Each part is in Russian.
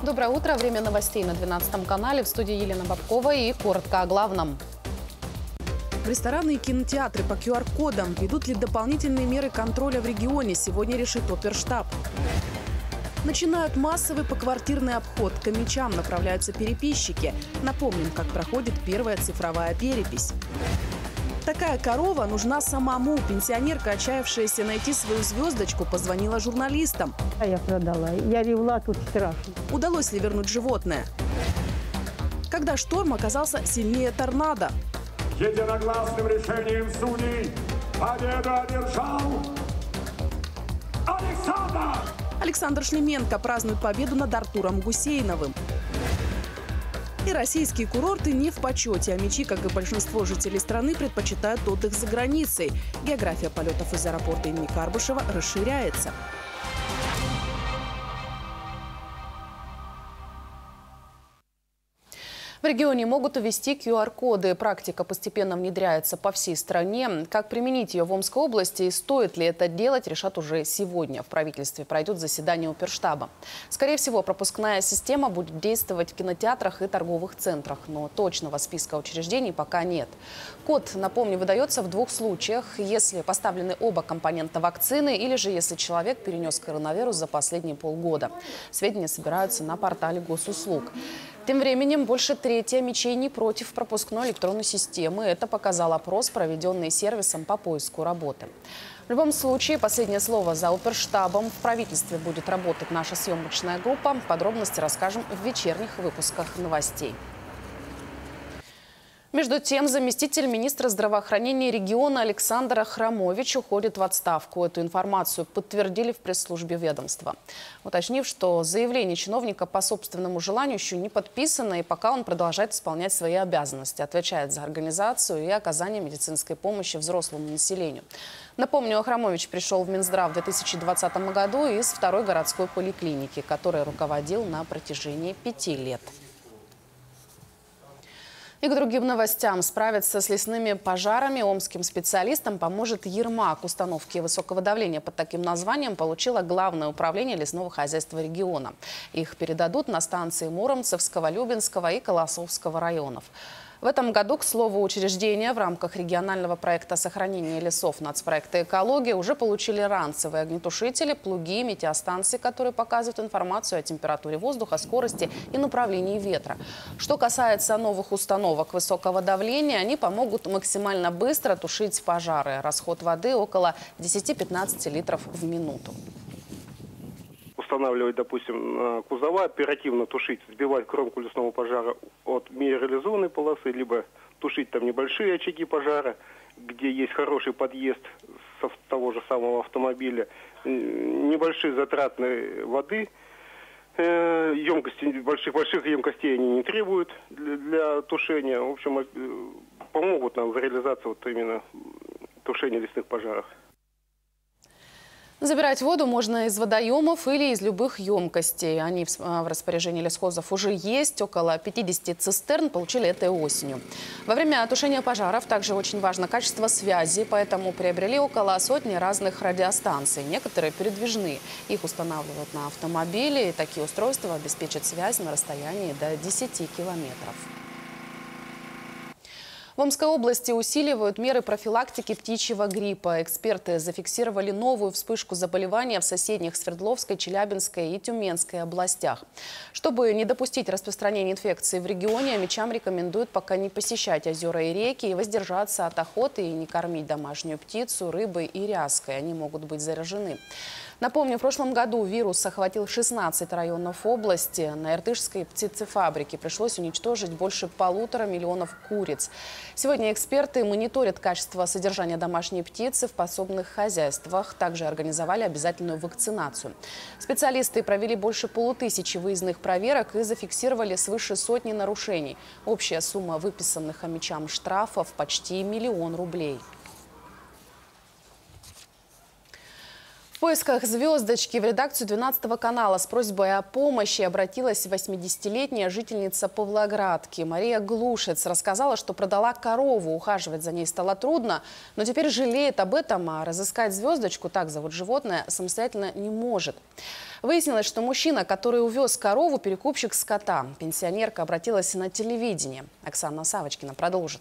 Доброе утро. Время новостей на 12 канале. В студии Елена Бабкова и коротко о главном. В рестораны и кинотеатры по QR-кодам ведут ли дополнительные меры контроля в регионе? Сегодня решит Оперштаб. Начинают массовый поквартирный обход. К Омичам направляются переписчики. Напомним, как проходит первая цифровая перепись. Такая корова нужна самому. Пенсионерка, отчаявшаяся найти свою звездочку, позвонила журналистам. Я продала. Я ревла, тут страшно. Удалось ли вернуть животное? Когда шторм оказался сильнее торнадо? Единогласным решением судей победу одержал Александр! Александр Шлеменко празднует победу над Артуром Гусейновым. И российские курорты не в почете. Омичи, как и большинство жителей страны, предпочитают отдых за границей. География полетов из аэропорта имени Карбышева расширяется. В регионе могут ввести QR-коды. Практика постепенно внедряется по всей стране. Как применить ее в Омской области и стоит ли это делать, решат уже сегодня. В правительстве пройдет заседание Оперштаба. Скорее всего, пропускная система будет действовать в кинотеатрах и торговых центрах. Но точного списка учреждений пока нет. Код, напомню, выдается в двух случаях. Если поставлены оба компонента вакцины или же если человек перенес коронавирус за последние полгода. Сведения собираются на портале госуслуг. Тем временем больше трети омичей не против пропускной электронной системы. Это показал опрос, проведенный сервисом по поиску работы. В любом случае, последнее слово за Оперштабом. В правительстве будет работать наша съемочная группа. Подробности расскажем в вечерних выпусках новостей. Между тем, заместитель министра здравоохранения региона Александр Ахрамович уходит в отставку. Эту информацию подтвердили в пресс-службе ведомства, уточнив, что заявление чиновника по собственному желанию еще не подписано, и пока он продолжает исполнять свои обязанности, отвечает за организацию и оказание медицинской помощи взрослому населению. Напомню, Ахрамович пришел в Минздрав в 2020 году из второй городской поликлиники, которой руководил на протяжении 5 лет. И к другим новостям. Справиться с лесными пожарами омским специалистам поможет Ермак. Установки высокого давления под таким названием получило Главное управление лесного хозяйства региона. Их передадут на станции Муромцевского, Любинского и Колосовского районов. В этом году, к слову, учреждения в рамках регионального проекта сохранения лесов нацпроекта «Экология» уже получили ранцевые огнетушители, плуги, метеостанции, которые показывают информацию о температуре воздуха, скорости и направлении ветра. Что касается новых установок высокого давления, они помогут максимально быстро тушить пожары. Расход воды около 10-15 литров в минуту. Устанавливать, допустим, кузова, оперативно тушить, сбивать кромку лесного пожара от минерализованной полосы, либо тушить там небольшие очаги пожара, где есть хороший подъезд с того же самого автомобиля, небольшие затраты воды, емкости, больших емкостей они не требуют для тушения. В общем, помогут нам в реализации вот именно тушения лесных пожаров. Забирать воду можно из водоемов или из любых емкостей. Они в распоряжении лесхозов уже есть. Около 50 цистерн получили этой осенью. Во время тушения пожаров также очень важно качество связи, поэтому приобрели около сотни разных радиостанций. Некоторые передвижные. Их устанавливают на автомобили. И такие устройства обеспечат связь на расстоянии до 10 километров. В Омской области усиливают меры профилактики птичьего гриппа. Эксперты зафиксировали новую вспышку заболевания в соседних Свердловской, Челябинской и Тюменской областях. Чтобы не допустить распространения инфекции в регионе, омичам рекомендуют пока не посещать озера и реки и воздержаться от охоты и не кормить домашнюю птицу, рыбой и ряской. Они могут быть заражены. Напомню, в прошлом году вирус охватил 16 районов области. На Иртышской птицефабрике пришлось уничтожить больше 1,5 миллиона куриц. Сегодня эксперты мониторят качество содержания домашней птицы в подсобных хозяйствах. Также организовали обязательную вакцинацию. Специалисты провели больше 500 выездных проверок и зафиксировали свыше сотни нарушений. Общая сумма выписанных омичам штрафов почти 1 миллион рублей. В поисках звездочки в редакцию 12 канала с просьбой о помощи обратилась 80-летняя жительница Павлоградки Мария Глушец. Рассказала, что продала корову. Ухаживать за ней стало трудно, но теперь жалеет об этом, а разыскать звездочку, так зовут животное, самостоятельно не может. Выяснилось, что мужчина, который увез корову, перекупщик скота. Пенсионерка обратилась на телевидение. Оксана Савочкина продолжит.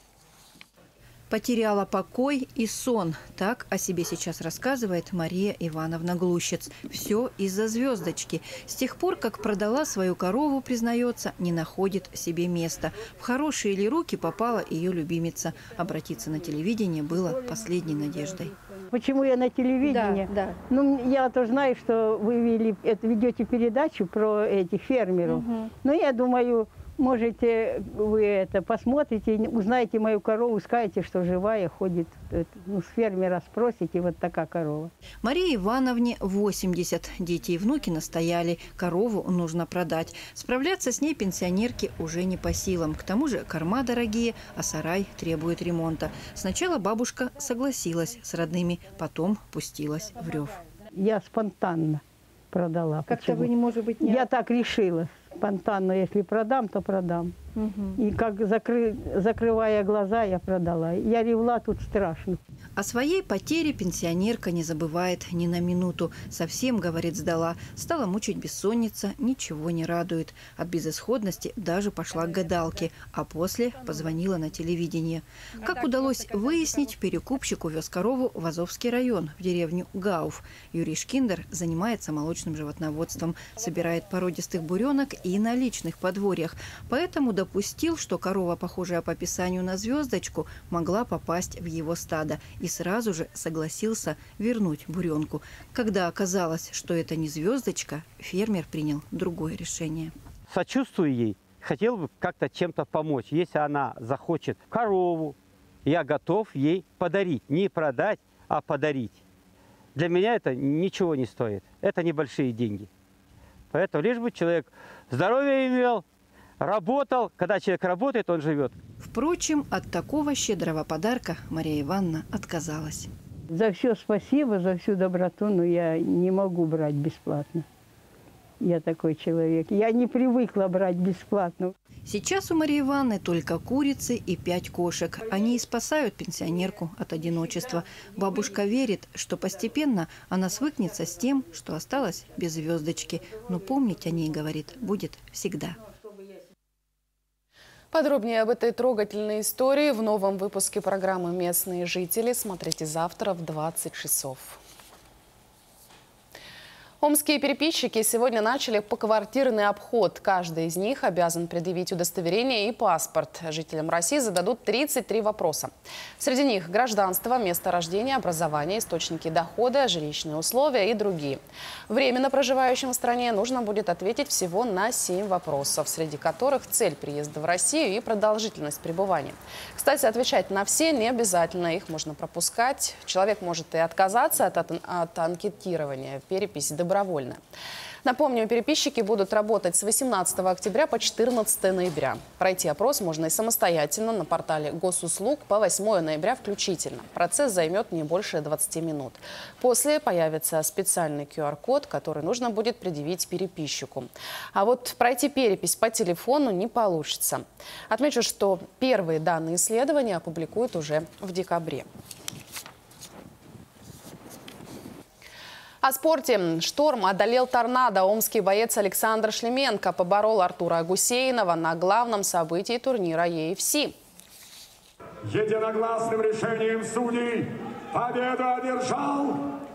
Потеряла покой и сон. Так о себе сейчас рассказывает Мария Ивановна Глушец. Все из-за звездочки. С тех пор, как продала свою корову, признается, не находит себе места. В хорошие ли руки попала ее любимица. Обратиться на телевидение было последней надеждой. Почему я на телевидении? Да. Ну, я тоже знаю, что вы ведете передачу про этих фермеров. Но я думаю, можете вы посмотрите, узнаете мою корову, скажете, что живая, ходит. Ну, с фермера спросите, вот такая корова. Марии Ивановне 80. Дети и внуки настояли. Корову нужно продать. Справляться с ней пенсионерке уже не по силам. К тому же корма дорогие, а сарай требует ремонта. Сначала бабушка согласилась с родными, потом пустилась в рев. Я спонтанно продала. Как-то вы, может быть, не... Я так решила. Спонтанно, если продам, то продам. И как закрывая глаза, я продала. Я ревла, тут страшно. О своей потере пенсионерка не забывает ни на минуту. Совсем, говорит, сдала. Стала мучить бессонница, ничего не радует. От безысходности даже пошла к гадалке, а после позвонила на телевидение. Как удалось выяснить, перекупщик увез корову в Азовский район, в деревню Гауф. Юрий Шкиндер занимается молочным животноводством, собирает породистых буренок и на личных подворьях. Поэтому допустил, что корова, похожая по описанию на звездочку, могла попасть в его стадо. И сразу же согласился вернуть буренку. Когда оказалось, что это не звездочка, фермер принял другое решение. Сочувствую ей, хотел бы как-то чем-то помочь. Если она захочет корову, я готов ей подарить. Не продать, а подарить. Для меня это ничего не стоит. Это небольшие деньги. Поэтому лишь бы человек здоровье имел, работал. Когда человек работает, он живет. Впрочем, от такого щедрого подарка Мария Ивановна отказалась. За все спасибо, за всю доброту, но я не могу брать бесплатно. Я такой человек. Я не привыкла брать бесплатно. Сейчас у Марии Ивановны только курицы и 5 кошек. Они и спасают пенсионерку от одиночества. Бабушка верит, что постепенно она свыкнется с тем, что осталась без звездочки. Но помнить о ней, говорит, будет всегда. Подробнее об этой трогательной истории в новом выпуске программы «Местные жители» смотрите завтра в 20 часов. Омские переписчики сегодня начали поквартирный обход. Каждый из них обязан предъявить удостоверение и паспорт. Жителям России зададут 33 вопроса. Среди них гражданство, место рождения, образование, источники дохода, жилищные условия и другие. Временно проживающим в стране нужно будет ответить всего на 7 вопросов, среди которых цель приезда в Россию и продолжительность пребывания. Кстати, отвечать на все не обязательно, их можно пропускать. Человек может и отказаться от анкетирования. Перепись добровольно. Напомню, переписчики будут работать с 18 октября по 14 ноября. Пройти опрос можно и самостоятельно на портале Госуслуг по 8 ноября включительно. Процесс займет не больше 20 минут. После появится специальный QR-код, который нужно будет предъявить переписчику. А вот пройти перепись по телефону не получится. Отмечу, что первые данные исследования опубликуют уже в декабре. О спорте. Шторм одолел торнадо. Омский боец Александр Шлеменко поборол Артура Гусейнова на главном событии турнира EFC. Единогласным решением судей победу одержал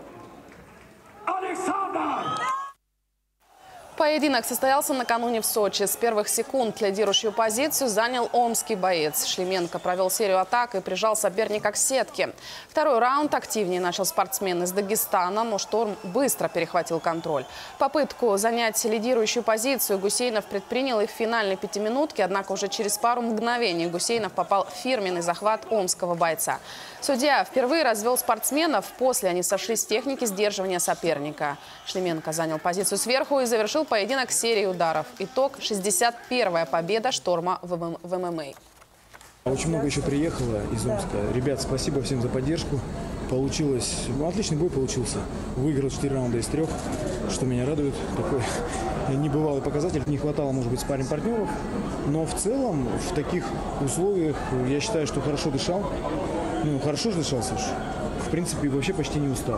Александр! Поединок состоялся накануне в Сочи. С первых секунд лидирующую позицию занял омский боец. Шлеменко провел серию атак и прижал соперника к сетке. Второй раунд активнее начал спортсмен из Дагестана, но Шторм быстро перехватил контроль. Попытку занять лидирующую позицию Гусейнов предпринял и в финальной пятиминутке, однако уже через пару мгновений Гусейнов попал в фирменный захват омского бойца. Судья впервые развел спортсменов, после они сошлись с техники сдерживания соперника. Шлеменко занял позицию сверху и завершил поединок серией ударов. Итог – 61-я победа Шторма в ММА. Очень много еще приехало из Омска. Ребят, спасибо всем за поддержку. Получилось, отличный бой получился. Выиграл 4 раунда из 3, что меня радует. Такой небывалый показатель. Не хватало, может быть, спарринг-партнеров. Но в целом, в таких условиях, я считаю, что хорошо дышал. Ну, хорошо же дышал, Саш. В принципе, вообще почти не устал.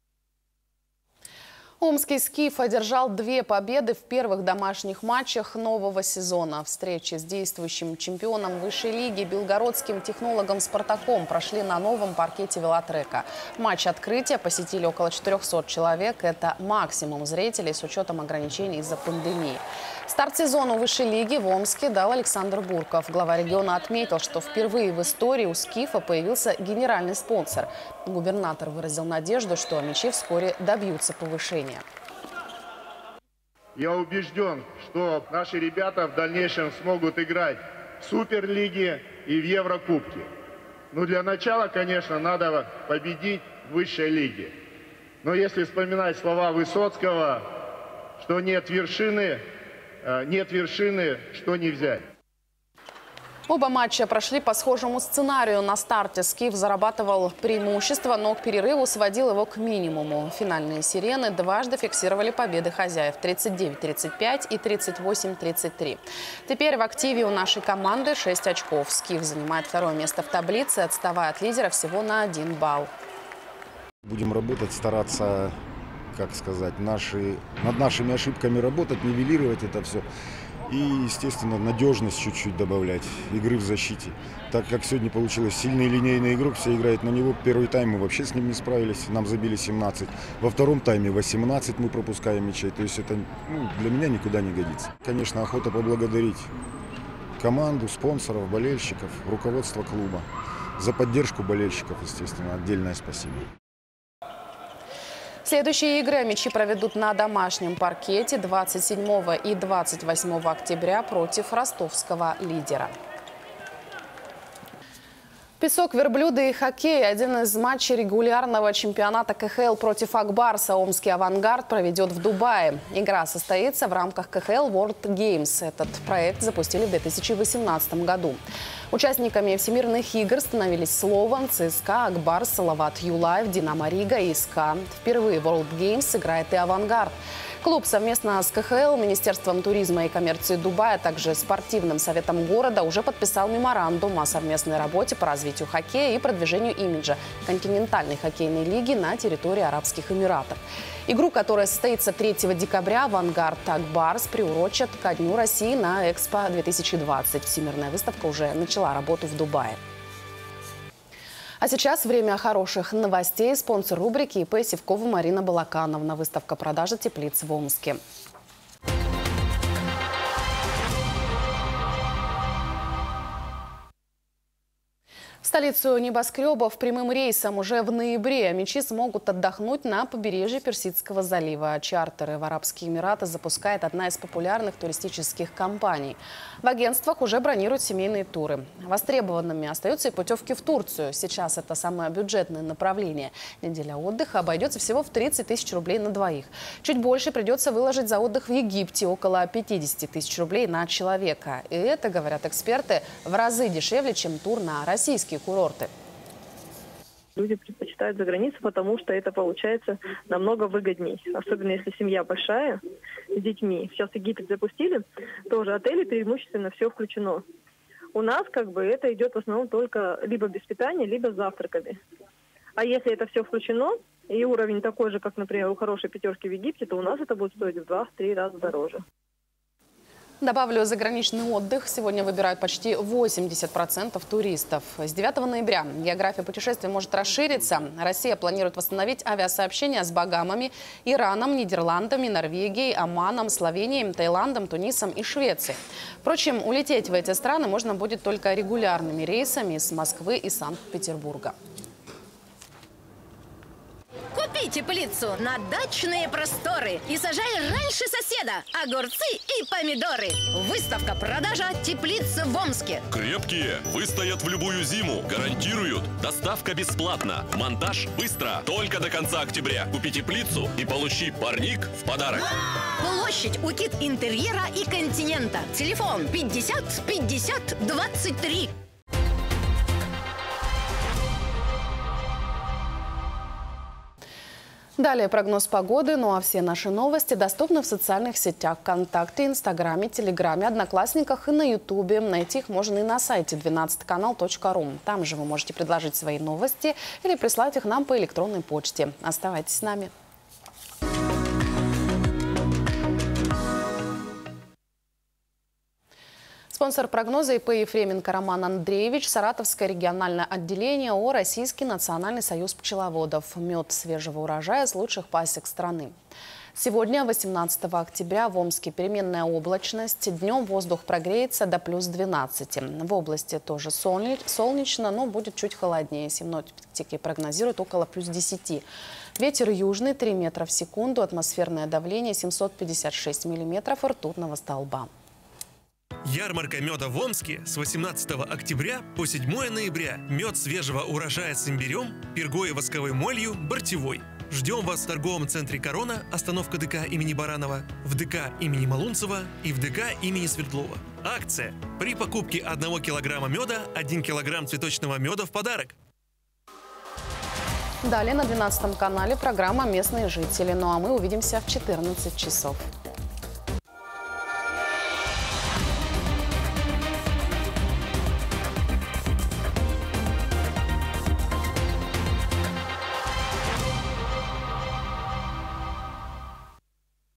Омский «Скиф» одержал 2 победы в первых домашних матчах нового сезона. Встречи с действующим чемпионом высшей лиги белгородским технологом «Спартаком» прошли на новом паркете велотрека. Матч открытия посетили около 400 человек. Это максимум зрителей с учетом ограничений из-за пандемии. Старт сезона высшей лиги в Омске дал Александр Бурков. Глава региона отметил, что впервые в истории у «Скифа» появился генеральный спонсор. Губернатор выразил надежду, что мячи вскоре добьются повышения. Я убежден, что наши ребята в дальнейшем смогут играть в Суперлиге и в Еврокубке. Но для начала, конечно, надо победить в высшей лиге. Но если вспоминать слова Высоцкого, что нет вершины, что не взять. Оба матча прошли по схожему сценарию. На старте «Скиф» зарабатывал преимущество, но к перерыву сводил его к минимуму. Финальные «Сирены» дважды фиксировали победы хозяев – 39-35 и 38-33. Теперь в активе у нашей команды 6 очков. «Скиф» занимает 2-е место в таблице, отставая от лидера всего на 1 балл. Будем работать, стараться, как сказать, над нашими ошибками работать, нивелировать это все. И, естественно, надежность чуть-чуть добавлять, игры в защите. Так как сегодня получилось сильный линейный игрок, все играют на него. Первый тайм мы вообще с ним не справились, нам забили 17. Во втором тайме 18 мы пропускаем мячей. То есть это для меня никуда не годится. Конечно, охота поблагодарить команду, спонсоров, болельщиков, руководство клуба. За поддержку болельщиков, естественно, отдельное спасибо. Следующие игры мячи проведут на домашнем паркете 27 и 28 октября против ростовского лидера. Песок, верблюды и хоккей – один из матчей регулярного чемпионата КХЛ против Акбарса. Омский «Авангард» проведет в Дубае. Игра состоится в рамках КХЛ World Games. Этот проект запустили в 2018 году. Участниками всемирных игр становились Слован, ЦСКА, Акбарс, Салават Юлаев, Динамо Рига и СКА. Впервые в World Games играет и «Авангард». Клуб совместно с КХЛ, Министерством туризма и коммерции Дубая, а также спортивным советом города уже подписал меморандум о совместной работе по развитию хоккея и продвижению имиджа континентальной хоккейной лиги на территории Арабских Эмиратов. Игру, которая состоится 3 декабря, «Авангард» Акбарс приурочат ко Дню России на Экспо-2020. Всемирная выставка уже начала работу в Дубае. А сейчас время хороших новостей. Спонсор рубрики ИП Сивкова Марина Балакановна. Выставка продажи теплиц в Омске. В столицу небоскребов прямым рейсом уже в ноябре мячи смогут отдохнуть на побережье Персидского залива. Чартеры в Арабские Эмираты запускает одна из популярных туристических компаний. В агентствах уже бронируют семейные туры. Востребованными остаются и путевки в Турцию. Сейчас это самое бюджетное направление. Неделя отдыха обойдется всего в 30 тысяч рублей на двоих. Чуть больше придется выложить за отдых в Египте – около 50 тысяч рублей на человека. И это, говорят эксперты, в разы дешевле, чем тур на российские курорты. Люди предпочитают за границу, потому что это получается намного выгодней. Особенно если семья большая, с детьми. Сейчас Египет запустили, тоже отели преимущественно все включено. У нас это идет в основном только либо без питания, либо с завтраками. А если это все включено, и уровень такой же, как, например, у хорошей пятерки в Египте, то у нас это будет стоить в 2-3 раза дороже. Добавлю, заграничный отдых сегодня выбирают почти 80% туристов. С 9 ноября география путешествий может расшириться. Россия планирует восстановить авиасообщения с Багамами, Ираном, Нидерландами, Норвегией, Оманом, Словенией, Таиландом, Тунисом и Швецией. Впрочем, улететь в эти страны можно будет только регулярными рейсами из Москвы и Санкт-Петербурга. Купи теплицу на дачные просторы и сажай раньше соседа огурцы и помидоры. Выставка-продажа теплиц в Омске. Крепкие, выстоят в любую зиму, гарантируют. Доставка бесплатна, монтаж быстро. Только до конца октября. Купи теплицу и получи парник в подарок. Площадь у Кит Интерьера и Континента. Телефон 50 50 23. Далее прогноз погоды, ну а все наши новости доступны в социальных сетях ВКонтакте, Инстаграме, Телеграме, Одноклассниках и на Ютубе. Найти их можно и на сайте 12kanal.ru. Там же вы можете предложить свои новости или прислать их нам по электронной почте. Оставайтесь с нами. Спонсор прогноза ИП Ефременко Роман Андреевич, Саратовское региональное отделение ООО «Российский национальный союз пчеловодов». Мед свежего урожая с лучших пасек страны. Сегодня, 18 октября, в Омске переменная облачность. Днем воздух прогреется до плюс 12. В области тоже солнечно, но будет чуть холоднее. Синоптики прогнозируют около плюс 10. Ветер южный 3 метра в секунду, атмосферное давление 756 миллиметров ртутного столба. Ярмарка меда в Омске с 18 октября по 7 ноября. Мед свежего урожая с имбирем, пергой и восковой молью, Бортевой. Ждем вас в торговом центре «Корона», остановка ДК имени Баранова, в ДК имени Малунцева и в ДК имени Свердлова. Акция. При покупке 1 килограмма меда 1 килограмм цветочного меда в подарок. Далее на 12 канале программа «Местные жители». Ну а мы увидимся в 14 часов.